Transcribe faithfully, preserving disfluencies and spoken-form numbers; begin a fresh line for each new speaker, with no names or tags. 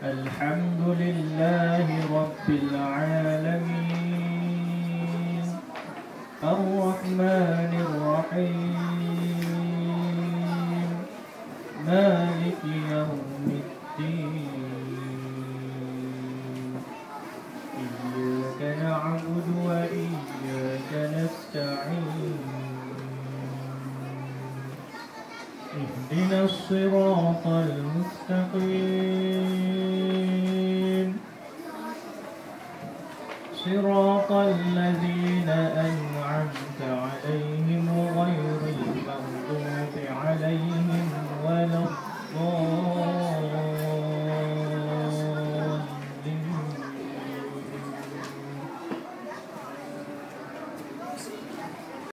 الحمد لله رب العالمين الرحمن الرحيم مالك يوم الدين إياك نعبد وإياك نستعين اهدنا الصراط المستقيم صراط الذين